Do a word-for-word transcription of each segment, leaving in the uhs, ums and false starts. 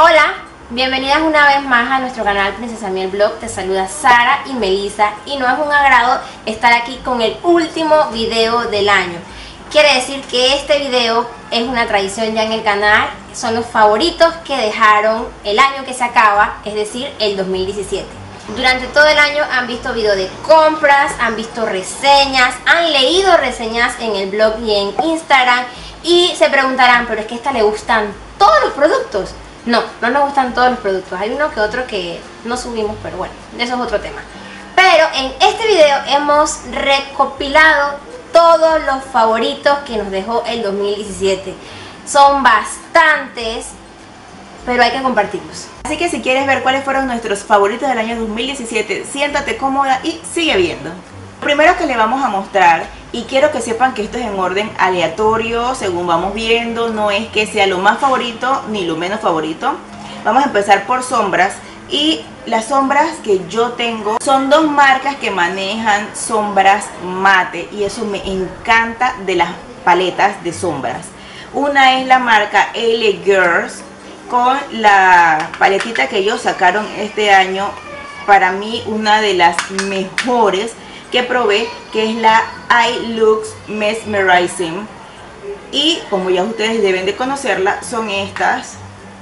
Hola, bienvenidas una vez más a nuestro canal Princesa Miel Blog. Te saluda Sara y Melissa y no es un agrado estar aquí con el último video del año. Quiere decir que este video es una tradición ya en el canal, son los favoritos que dejaron el año que se acaba, es decir, el dos mil diecisiete. Durante todo el año han visto videos de compras, han visto reseñas, han leído reseñas en el blog y en Instagram y se preguntarán, pero es que a esta le gustan todos los productos. No, no nos gustan todos los productos, hay uno que otro que no subimos, pero bueno, eso es otro tema. Pero en este video hemos recopilado todos los favoritos que nos dejó el dos mil diecisiete. Son bastantes, pero hay que compartirlos. Así que si quieres ver cuáles fueron nuestros favoritos del año dos mil diecisiete, siéntate cómoda y sigue viendo. Lo primero que le vamos a mostrar, y quiero que sepan que esto es en orden aleatorio, según vamos viendo, no es que sea lo más favorito ni lo menos favorito. Vamos a empezar por sombras, y las sombras que yo tengo son dos marcas que manejan sombras mate, y eso me encanta de las paletas de sombras. Una es la marca L A Girls, con la paletita que ellos sacaron este año, para mí una de las mejores que probé, que es la Eye Looks Mesmerizing, y como ya ustedes deben de conocerla, son estas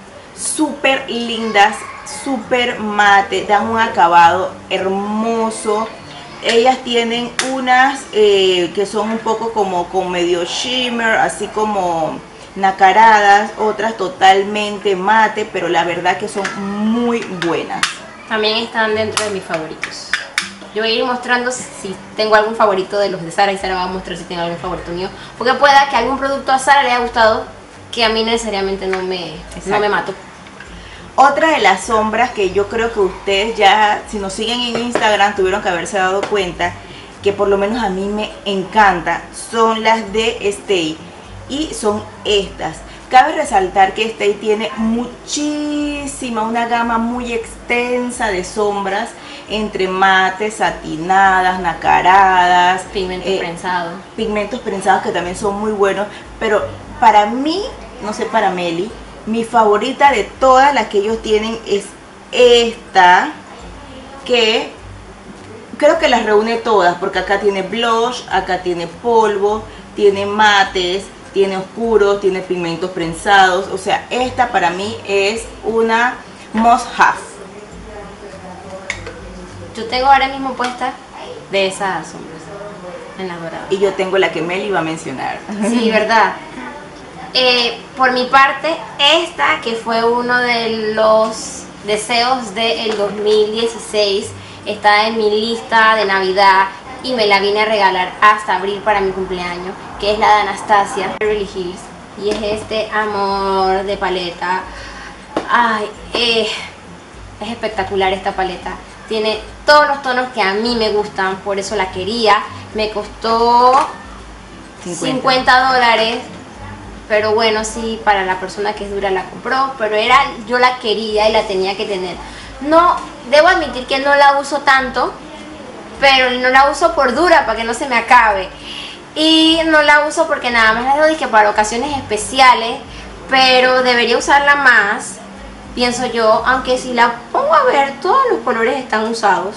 súper lindas, súper mate, dan un acabado hermoso. Ellas tienen unas eh, que son un poco como con medio shimmer, así como nacaradas, otras totalmente mate, pero la verdad que son muy buenas. También están dentro de mis favoritos. Yo voy a ir mostrando si tengo algún favorito de los de Sara, y Sara va a mostrar si tengo algún favorito mío, porque pueda que algún producto a Sara le haya gustado que a mí necesariamente no me, no me mato. Otra de las sombras que yo creo que ustedes ya, si nos siguen en Instagram, tuvieron que haberse dado cuenta que por lo menos a mí me encanta, son las de Stay, y son estas. Cabe resaltar que Stay tiene muchísima, una gama muy extensa de sombras, entre mates, satinadas, nacaradas, pigmentos eh, prensados. Pigmentos prensados que también son muy buenos, pero para mí, no sé, para Meli, mi favorita de todas las que ellos tienen es esta, que creo que las reúne todas, porque acá tiene blush, acá tiene polvo, tiene mates, tiene oscuros, tiene pigmentos prensados. O sea, esta para mí es una must have. Yo tengo ahora mismo puesta de esas sombras en la dorada. Y yo tengo la que Meli iba a mencionar. Sí, verdad. Eh, por mi parte, esta que fue uno de los deseos del dos mil dieciséis, está en mi lista de Navidad y me la vine a regalar hasta abril para mi cumpleaños, que es la de Anastasia Beverly Hills, y es este amor de paleta. Ay, eh, es espectacular esta paleta, tiene todos los tonos que a mí me gustan, por eso la quería. Me costó cincuenta dólares, pero bueno, sí, para la persona que es dura la compró, pero era, yo la quería y la tenía que tener. No, debo admitir que no la uso tanto, pero no la uso por dura, para que no se me acabe. Y no la uso porque nada más la dije para ocasiones especiales, pero debería usarla más, pienso yo, aunque si la pongo a ver, todos los colores están usados.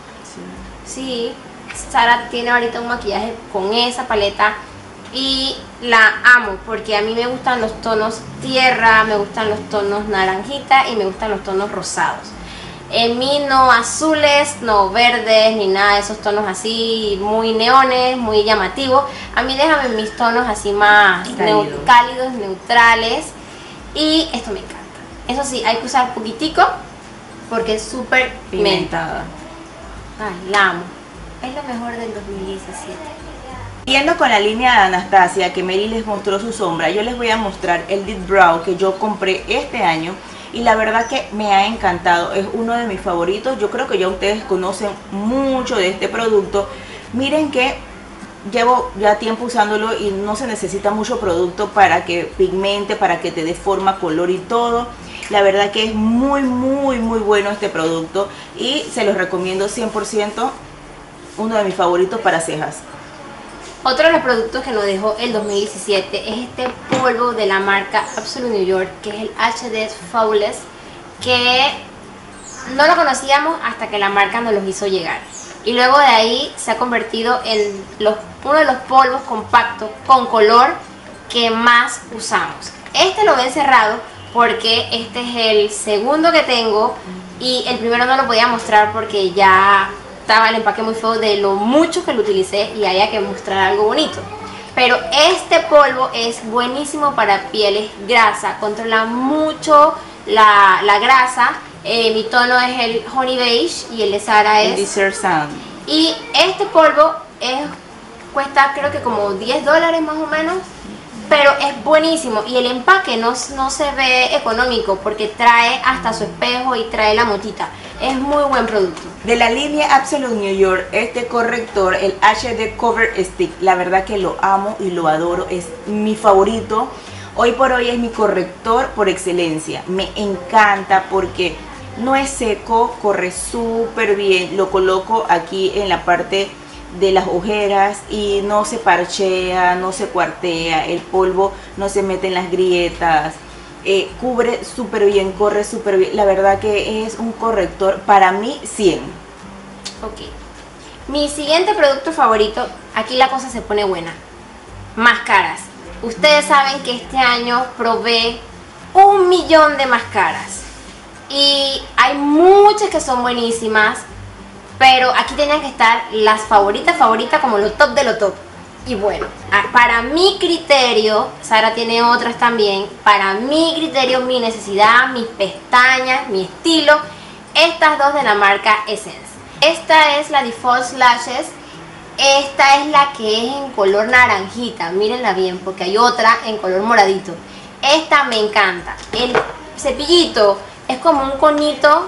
Sí, Sara tiene ahorita un maquillaje con esa paleta y la amo, porque a mí me gustan los tonos tierra, me gustan los tonos naranjita y me gustan los tonos rosados. En mí no azules, no verdes, ni nada de esos tonos así muy neones, muy llamativos. A mí déjame mis tonos así más Cálido. neu cálidos, neutrales, y esto me encanta. Eso sí, hay que usar poquitico porque es súper pigmentada. Ay, la amo. Es lo mejor del dos mil diecisiete. Siguiendo con la línea de Anastasia, que Meli les mostró su sombra, yo les voy a mostrar el Deep Brow que yo compré este año. Y la verdad que me ha encantado, es uno de mis favoritos. Yo creo que ya ustedes conocen mucho de este producto. Miren que llevo ya tiempo usándolo y no se necesita mucho producto para que pigmente, para que te dé forma, color y todo. La verdad que es muy, muy, muy bueno este producto y se los recomiendo cien por ciento. Uno de mis favoritos para cejas. Otro de los productos que nos dejó el dos mil diecisiete es este polvo de la marca Absolute New York, que es el H D Flawless, que no lo conocíamos hasta que la marca nos los hizo llegar. Y luego de ahí se ha convertido en los, uno de los polvos compactos con color que más usamos. Este lo ven cerrado porque este es el segundo que tengo y el primero no lo podía mostrar porque ya estaba el empaque muy feo de lo mucho que lo utilicé y había que mostrar algo bonito. Pero este polvo es buenísimo para pieles grasa, controla mucho la, la grasa. Eh, mi tono es el Honey Beige y el de Sara es el Desert Sand. Y este polvo es, cuesta creo que como diez dólares más o menos, pero es buenísimo y el empaque no, no se ve económico porque trae hasta su espejo y trae la motita. Es muy buen producto. De la línea Absolute New York, este corrector, el H D Cover Stick, la verdad que lo amo y lo adoro, es mi favorito. Hoy por hoy es mi corrector por excelencia. Me encanta porque no es seco, corre súper bien. Lo coloco aquí en la parte de las ojeras y no se parchea, no se cuartea, el polvo no se mete en las grietas. Eh, cubre súper bien, corre súper bien. La verdad que es un corrector para mí cien. Ok. Mi siguiente producto favorito, aquí la cosa se pone buena. Máscaras. Ustedes saben que este año probé un millón de máscaras. Y hay muchas que son buenísimas. Pero aquí tenían que estar las favoritas, favoritas como los top de los top. Y bueno, para mi criterio, Sara tiene otras también, para mi criterio, mi necesidad, mis pestañas, mi estilo, estas dos de la marca Essence. Esta es la Default Lashes, esta es la que es en color naranjita, mírenla bien porque hay otra en color moradito. Esta me encanta, el cepillito es como un conito,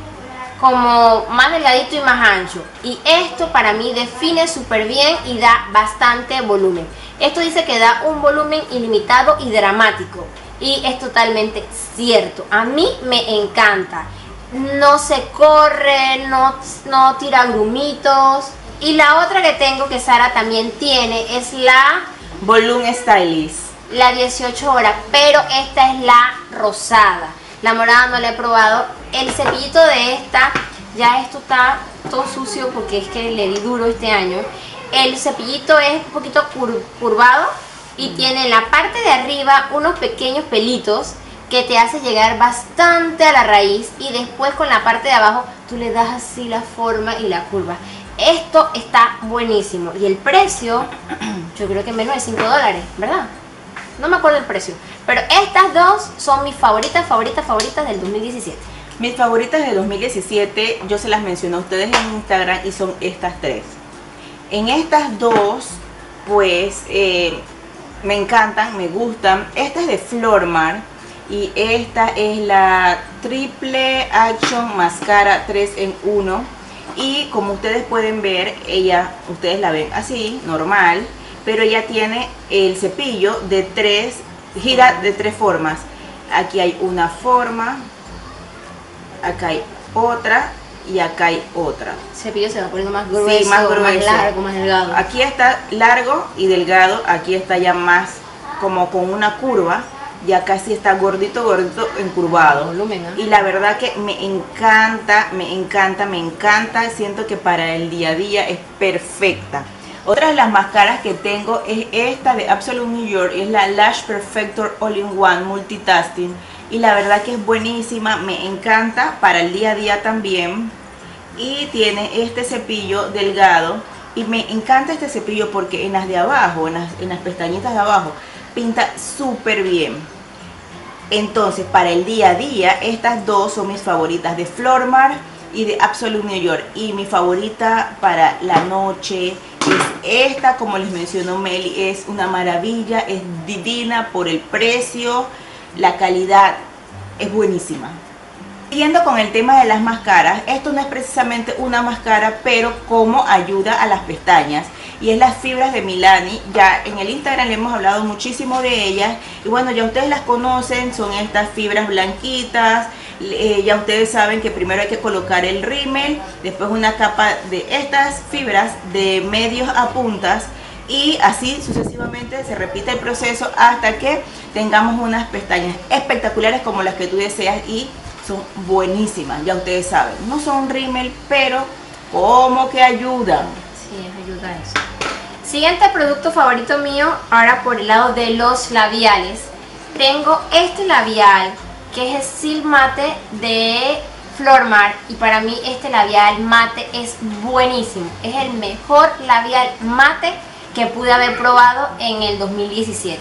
como más delgadito y más ancho, y esto para mí define súper bien y da bastante volumen. Esto dice que da un volumen ilimitado y dramático y es totalmente cierto. A mí me encanta, no se corre, no, no tira grumitos. Y la otra que tengo que Sara también tiene es la Volume Stylist, la dieciocho horas, pero esta es la rosada. La morada no la he probado. El cepillito de esta, ya esto está todo sucio porque es que le di duro este año. El cepillito es un poquito cur curvado y mm. tiene en la parte de arriba unos pequeños pelitos que te hace llegar bastante a la raíz y después con la parte de abajo tú le das así la forma y la curva. Esto está buenísimo y el precio, yo creo que menos de cinco dólares, ¿verdad? No me acuerdo el precio, pero estas dos son mis favoritas, favoritas, favoritas del dos mil diecisiete. Mis favoritas del dos mil diecisiete, yo se las mencioné a ustedes en Instagram y son estas tres. En estas dos, pues, eh, me encantan, me gustan. Esta es de Flormar y esta es la Triple Action Mascara tres en uno. Y como ustedes pueden ver, ella, ustedes la ven así, normal, pero ella tiene el cepillo de tres, gira de tres formas. Aquí hay una forma, acá hay otra y acá hay otra. El cepillo se va poniendo más grueso, sí, más, grueso. más largo, más delgado. Aquí está largo y delgado, aquí está ya más como con una curva. Y acá sí está gordito, gordito, encurvado. Volumen, ¿eh? Y la verdad que me encanta, me encanta, me encanta. Siento que para el día a día es perfecta. Otra de las máscaras que tengo es esta de Absolute New York. Es la Lash Perfector All-in-One Multitasking. Y la verdad que es buenísima, me encanta para el día a día también. Y tiene este cepillo delgado. Y me encanta este cepillo porque en las de abajo, en las, en las pestañitas de abajo, pinta súper bien. Entonces para el día a día estas dos son mis favoritas, de Flormar y de Absolute New York. Y mi favorita para la noche es esta, como les mencionó Meli, es una maravilla, es divina por el precio, la calidad es buenísima. Siguiendo con el tema de las máscaras, esto no es precisamente una máscara, pero como ayuda a las pestañas. Y es las fibras de Milani. Ya en el Instagram le hemos hablado muchísimo de ellas. Y bueno, ya ustedes las conocen, son estas fibras blanquitas. Eh, ya ustedes saben que primero hay que colocar el rímel, después una capa de estas fibras de medios a puntas. y así sucesivamente se repite el proceso hasta que tengamos unas pestañas espectaculares como las que tú deseas y son buenísimas, ya ustedes saben, no son rímel, pero como que ayudan. Sí, ayuda a eso. Siguiente producto favorito mío, ahora por el lado de los labiales. Tengo este labial que es el Silk Mate de Flormar y para mí este labial mate es buenísimo. Es el mejor labial mate que pude haber probado en el dos mil diecisiete.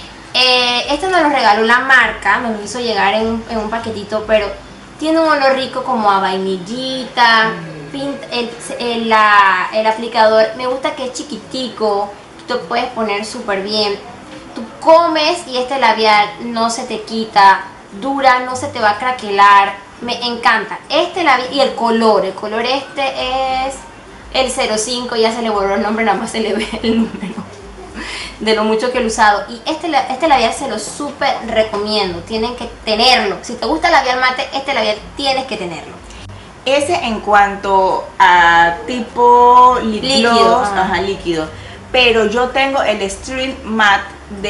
Eh, este nos lo regaló la marca, nos lo hizo llegar en un, en un paquetito, pero tiene un olor rico como a vainillita. Pint, el, el, la, el aplicador me gusta que es chiquitico, tú te puedes poner súper bien. Tú comes y este labial no se te quita, dura, no se te va a craquelar, me encanta. Este labial y el color, el color este es el cero cinco, ya se le borró el nombre, nada más se le ve el número de lo mucho que lo he usado. Y este, este labial se lo súper recomiendo, tienen que tenerlo. Si te gusta el labial mate, este labial tienes que tenerlo. Ese en cuanto a tipo lip Líquido, gloss, ajá. ajá, líquido. Pero yo tengo el Stream Matte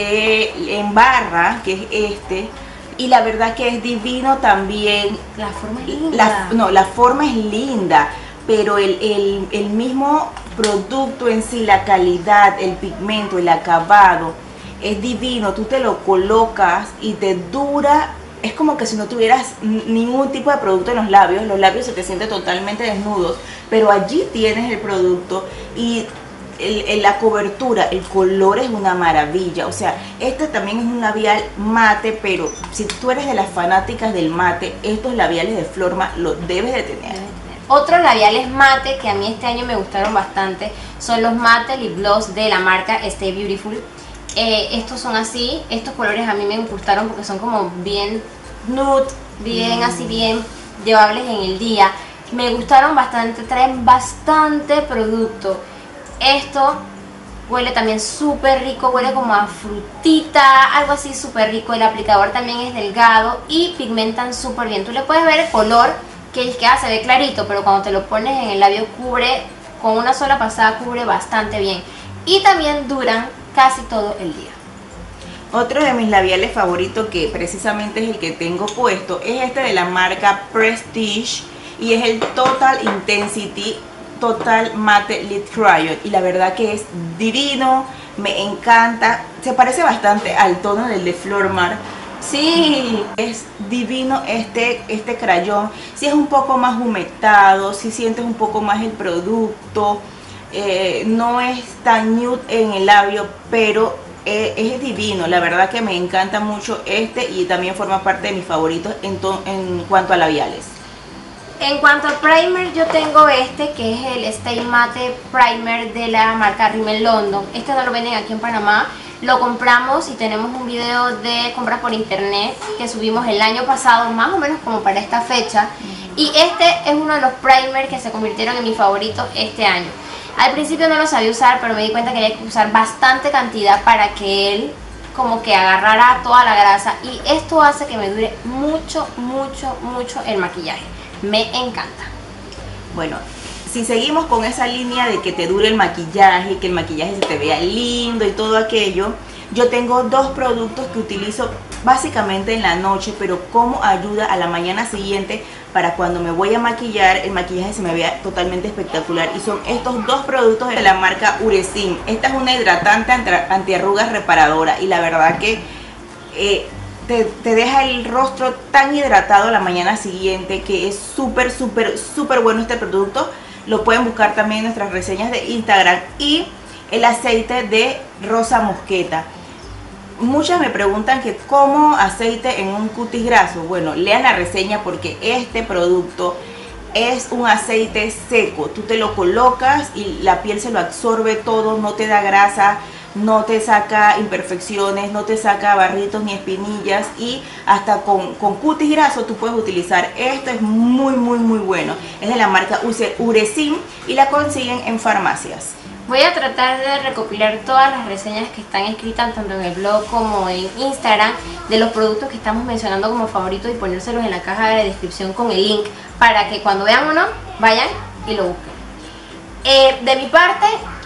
de en barra, que es este, y la verdad que es divino también. La forma es linda. La, no, la forma es linda, pero el, el, el mismo producto en sí, la calidad, el pigmento, el acabado, es divino. Tú te lo colocas y te dura. Es como que si no tuvieras ningún tipo de producto en los labios, los labios se te sienten totalmente desnudos, pero allí tienes el producto y el, el, la cobertura, el color es una maravilla. O sea, este también es un labial mate, pero si tú eres de las fanáticas del mate, estos labiales de Flormar los debes de tener. Otros labiales mate que a mí este año me gustaron bastante son los mate lip gloss de la marca Stay Beautiful. Eh, estos son así, estos colores a mí me gustaron porque son como bien nude, bien mm. así bien llevables en el día. Me gustaron bastante, traen bastante producto. Esto huele también súper rico, huele como a frutita, algo así súper rico. El aplicador también es delgado y pigmentan súper bien. Tú le puedes ver el color que, que ah, se ve clarito, pero cuando te lo pones en el labio cubre, con una sola pasada cubre bastante bien. Y también duran casi todo el día. Otro de mis labiales favoritos, que precisamente es el que tengo puesto, es este de la marca Prestige y es el Total Intensity Total Matte Lip Crayon y la verdad que es divino, me encanta, se parece bastante al tono del de Flormar. Sí, es divino este, este crayón. Si es un poco más humectado, si sientes un poco más el producto. Eh, no es tan nude en el labio, pero eh, es divino. La verdad que me encanta mucho este y también forma parte de mis favoritos en, en cuanto a labiales. En cuanto al primer, yo tengo este que es el Stay Matte Primer de la marca Rimmel London. Este no lo venden aquí en Panamá, lo compramos y tenemos un video de compras por internet que subimos el año pasado, más o menos como para esta fecha. Uh-huh. Y este es uno de los primers que se convirtieron en mis favoritos este año. Al principio no lo sabía usar, pero me di cuenta que había que usar bastante cantidad para que él como que agarrara toda la grasa. Y esto hace que me dure mucho, mucho, mucho el maquillaje. Me encanta. Bueno, si seguimos con esa línea de que te dure el maquillaje, que el maquillaje se te vea lindo y todo aquello, yo tengo dos productos que utilizo básicamente en la noche, pero como ayuda a la mañana siguiente para cuando me voy a maquillar, el maquillaje se me vea totalmente espectacular. Y son estos dos productos de la marca Uresim. Esta es una hidratante antiarrugas reparadora y la verdad que eh, te, te deja el rostro tan hidratado la mañana siguiente que es súper, súper, súper bueno este producto. Lo pueden buscar también en nuestras reseñas de Instagram. Y el aceite de rosa mosqueta. Muchas me preguntan que cómo aceite en un cutis graso. Bueno, lean la reseña porque este producto es un aceite seco. Tú te lo colocas y la piel se lo absorbe todo, no te da grasa, no te saca imperfecciones, no te saca barritos ni espinillas, y hasta con, con cutis graso tú puedes utilizar esto. Es muy muy muy bueno. Es de la marca Uresim y la consiguen en farmacias. Voy a tratar de recopilar todas las reseñas que están escritas tanto en el blog como en Instagram de los productos que estamos mencionando como favoritos y ponérselos en la caja de descripción con el link para que cuando vean uno vayan y lo busquen. Eh, de mi parte,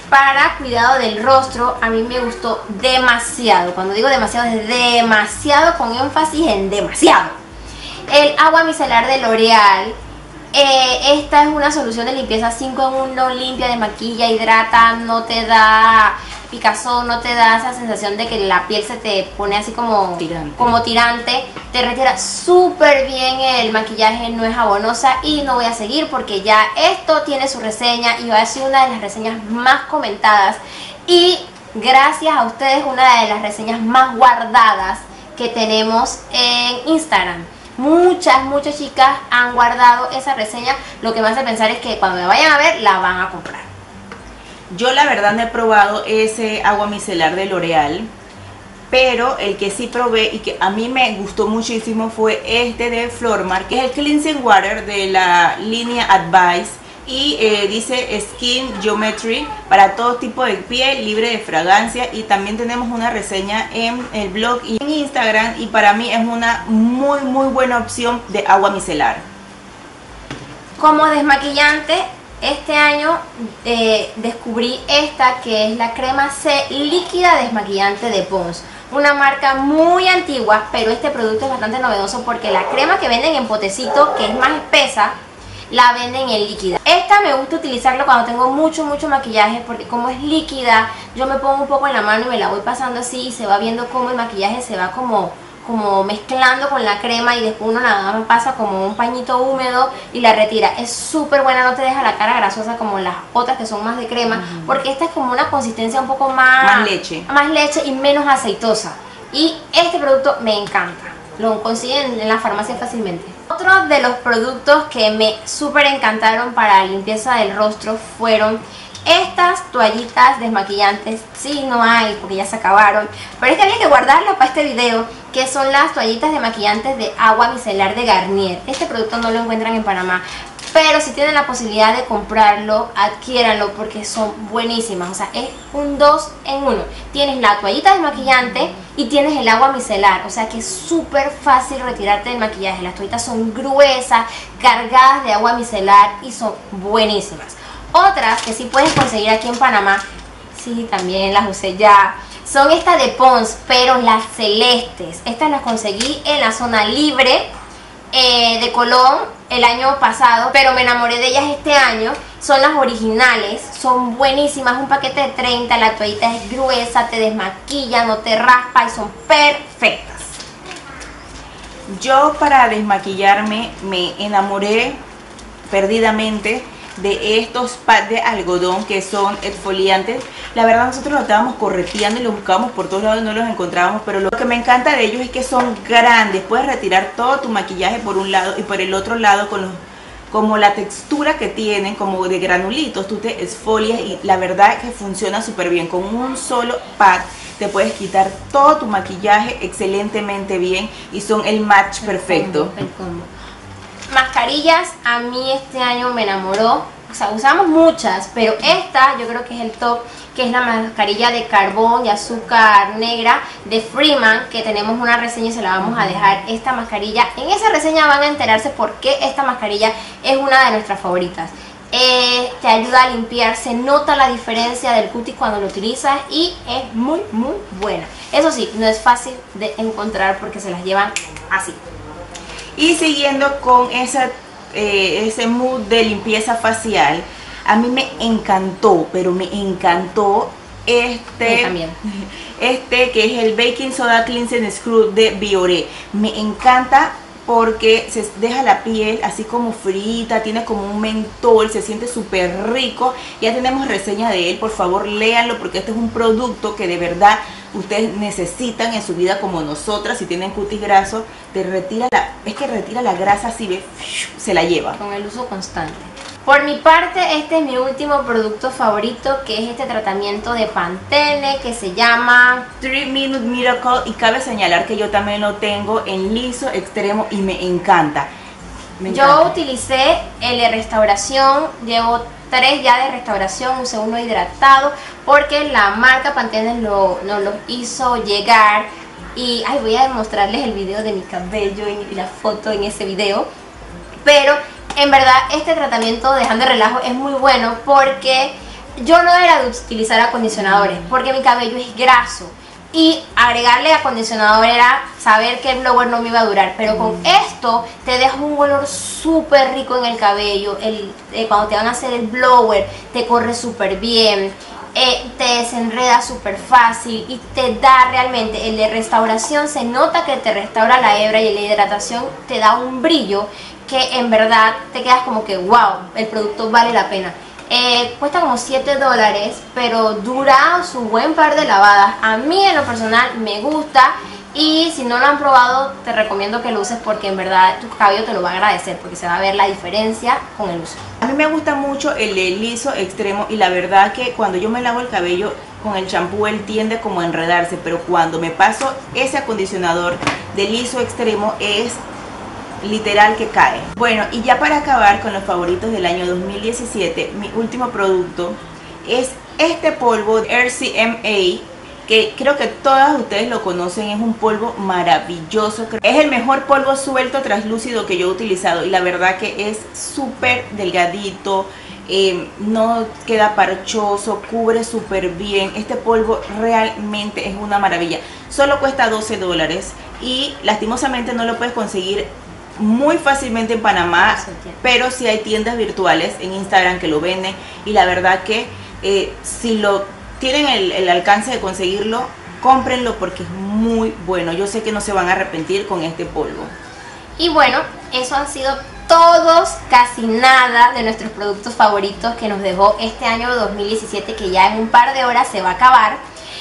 para cuidado del rostro a mí me gustó demasiado. Cuando digo demasiado es demasiado, con énfasis en demasiado. El agua micelar de L'Oreal. Eh, esta es una solución de limpieza cinco en uno, limpia, desmaquilla, hidrata, no te da picazón, no te da esa sensación de que la piel se te pone así como tirante, como tirante. Te retira súper bien el maquillaje, no es jabonosa. Y no voy a seguir porque ya esto tiene su reseña y va a ser una de las reseñas más comentadas y gracias a ustedes una de las reseñas más guardadas que tenemos en Instagram. Muchas, muchas chicas han guardado esa reseña, lo que me hace pensar es que cuando la vayan a ver, la van a comprar. Yo la verdad no he probado ese agua micelar de L'Oreal, pero el que sí probé y que a mí me gustó muchísimo fue este de Flormar, que es el Cleansing Water de la línea Advice. Y eh, dice Skin Geometry para todo tipo de piel, libre de fragancia. Y también tenemos una reseña en el blog y en Instagram. Y para mí es una muy muy buena opción de agua micelar. Como desmaquillante, este año eh, descubrí esta que es la crema C líquida desmaquillante de Pond's. Una marca muy antigua, pero este producto es bastante novedoso porque la crema que venden en potecito, que es más espesa, la venden en líquida. Esta me gusta utilizarlo cuando tengo mucho mucho maquillaje porque como es líquida, yo me pongo un poco en la mano y me la voy pasando así y se va viendo cómo el maquillaje se va como, como mezclando con la crema y después uno nada más pasa como un pañito húmedo y la retira. Es súper buena, no te deja la cara grasosa como las otras que son más de crema, uh-huh. porque esta es como una consistencia un poco más, más leche. más leche y menos aceitosa. Y este producto me encanta. Lo consiguen en la farmacia fácilmente. Otro de los productos que me súper encantaron para limpieza del rostro fueron estas toallitas desmaquillantes. Sí, no hay porque ya se acabaron, pero es que había que guardarlo para este video, que son las toallitas desmaquillantes de agua micelar de Garnier. Este producto no lo encuentran en Panamá, pero si tienen la posibilidad de comprarlo, adquiéranlo porque son buenísimas. O sea, es un dos en uno. Tienes la toallita desmaquillante y tienes el agua micelar. O sea que es súper fácil retirarte del maquillaje. Las toallitas son gruesas, cargadas de agua micelar y son buenísimas. Otras que sí puedes conseguir aquí en Panamá, sí, también las usé ya, son estas de Pond's, pero las celestes. Estas las conseguí en la zona libre eh, de Colón el año pasado, pero me enamoré de ellas este año. Son las originales, son buenísimas, un paquete de treinta, la toallita es gruesa, te desmaquilla, no te raspa y son perfectas. Yo para desmaquillarme me enamoré perdidamente de estos pads de algodón que son exfoliantes. La verdad nosotros lo estábamos correteando y los buscábamos por todos lados y no los encontrábamos, pero lo que me encanta de ellos es que son grandes. Puedes retirar todo tu maquillaje por un lado y por el otro lado con los, como la textura que tienen, como de granulitos, tú te exfolias y la verdad es que funciona súper bien. Con un solo pad te puedes quitar todo tu maquillaje excelentemente bien y son el match perfecto. El combo, el combo. Mascarillas, a mí este año me enamoró. O sea, usamos muchas, pero esta yo creo que es el top, que es la mascarilla de carbón y azúcar negra de Freeman, que tenemos una reseña y se la vamos a dejar. Esta mascarilla, en esa reseña van a enterarse por qué esta mascarilla es una de nuestras favoritas. Eh, te ayuda a limpiar, se nota la diferencia del cutis cuando lo utilizas y es muy muy buena. Eso sí, no es fácil de encontrar porque se las llevan así. Y siguiendo con esa, eh, ese mood de limpieza facial, a mí me encantó, pero me encantó este, también. este que es el Baking Soda Cleansing Scrub de Bioré. Me encanta porque se deja la piel así como frita, tiene como un mentol, se siente súper rico. Ya tenemos reseña de él, por favor léanlo porque este es un producto que de verdad ustedes necesitan en su vida como nosotras. Si tienen cutis graso, te retira la, es que retira la grasa así, ve, se la lleva. Con el uso constante. Por mi parte, este es mi último producto favorito, que es este tratamiento de Pantene que se llama tres minute Miracle, y cabe señalar que yo también lo tengo en liso extremo y me encanta. Me yo encanta. Utilicé el de restauración, llevo tres ya de restauración, usé uno hidratado porque la marca Pantene lo, nos lo hizo llegar y ay, voy a mostrarles el video de mi cabello y la foto en ese video. Pero en verdad este tratamiento, dejando de relajo, es muy bueno porque yo no era de utilizar acondicionadores porque mi cabello es graso. Y agregarle acondicionador era saber que el blower no me iba a durar. Pero con esto te deja un olor súper rico en el cabello. el, eh, Cuando te van a hacer el blower te corre súper bien, eh, te desenreda súper fácil y te da realmente el de restauración. Se nota que te restaura la hebra, y la hidratación te da un brillo que en verdad te quedas como que wow, el producto vale la pena. Eh, cuesta como siete dólares, pero dura su buen par de lavadas. A mí en lo personal me gusta, y si no lo han probado te recomiendo que lo uses porque en verdad tu cabello te lo va a agradecer, porque se va a ver la diferencia con el uso. A mí me gusta mucho el de liso extremo, y la verdad que cuando yo me lavo el cabello con el champú él tiende como a enredarse, pero cuando me paso ese acondicionador de liso extremo es literal que cae. Bueno, y ya para acabar con los favoritos del año dos mil diecisiete, mi último producto es este polvo R C M A, que creo que todas ustedes lo conocen. Es un polvo maravilloso, es el mejor polvo suelto translúcido que yo he utilizado, y la verdad que es súper delgadito, eh, no queda parchoso, cubre súper bien. Este polvo realmente es una maravilla. Solo cuesta doce dólares y lastimosamente no lo puedes conseguir muy fácilmente en Panamá, pero sí hay tiendas virtuales en Instagram que lo venden, y la verdad que eh, si lo tienen el, el alcance de conseguirlo, cómprenlo porque es muy bueno. Yo sé que no se van a arrepentir con este polvo. Y bueno, eso han sido todos, casi nada de nuestros productos favoritos que nos dejó este año dos mil diecisiete, que ya en un par de horas se va a acabar.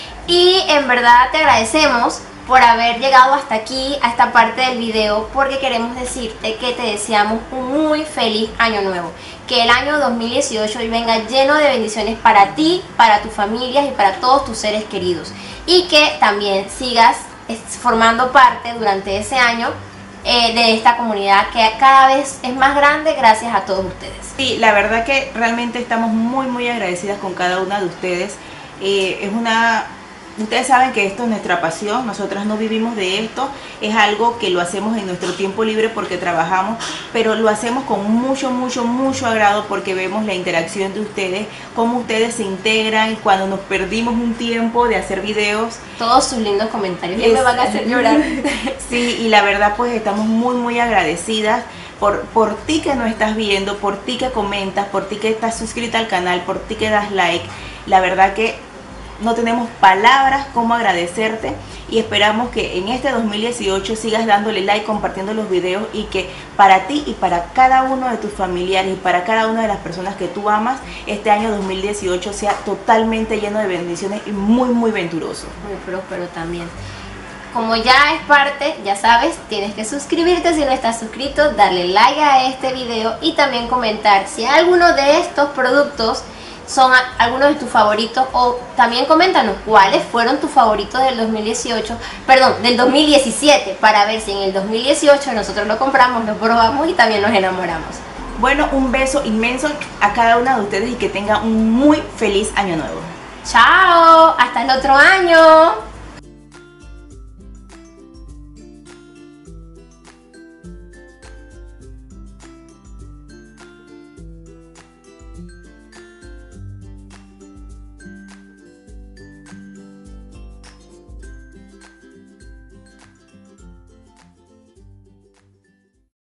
Y en verdad te agradecemos por haber llegado hasta aquí, a esta parte del video, porque queremos decirte que te deseamos un muy feliz año nuevo. Que el año dos mil dieciocho venga lleno de bendiciones para ti, para tus familias y para todos tus seres queridos. Y que también sigas formando parte durante ese año eh, de esta comunidad que cada vez es más grande gracias a todos ustedes. Sí, la verdad que realmente estamos muy muy agradecidas con cada una de ustedes. Eh, es una... Ustedes saben que esto es nuestra pasión, nosotras no vivimos de esto, es algo que lo hacemos en nuestro tiempo libre porque trabajamos, pero lo hacemos con mucho, mucho, mucho agrado porque vemos la interacción de ustedes, cómo ustedes se integran, y cuando nos perdimos un tiempo de hacer videos. Todos sus lindos comentarios, ya me van a hacer llorar. Sí, y la verdad pues estamos muy, muy agradecidas por, por ti que nos estás viendo, por ti que comentas, por ti que estás suscrita al canal, por ti que das like. La verdad que no tenemos palabras como agradecerte, y esperamos que en este dos mil dieciocho sigas dándole like, compartiendo los videos, y que para ti y para cada uno de tus familiares y para cada una de las personas que tú amas, este año dos mil dieciocho sea totalmente lleno de bendiciones y muy muy venturoso. Muy próspero también. Como ya es parte, ya sabes, tienes que suscribirte si no estás suscrito, darle like a este video y también comentar si alguno de estos productos son algunos de tus favoritos, o también coméntanos cuáles fueron tus favoritos del dos mil dieciocho, perdón, del dos mil diecisiete, para ver si en el dos mil dieciocho nosotros lo compramos, lo probamos y también nos enamoramos. Bueno, un beso inmenso a cada una de ustedes y que tengan un muy feliz año nuevo. ¡Chao! ¡Hasta el otro año!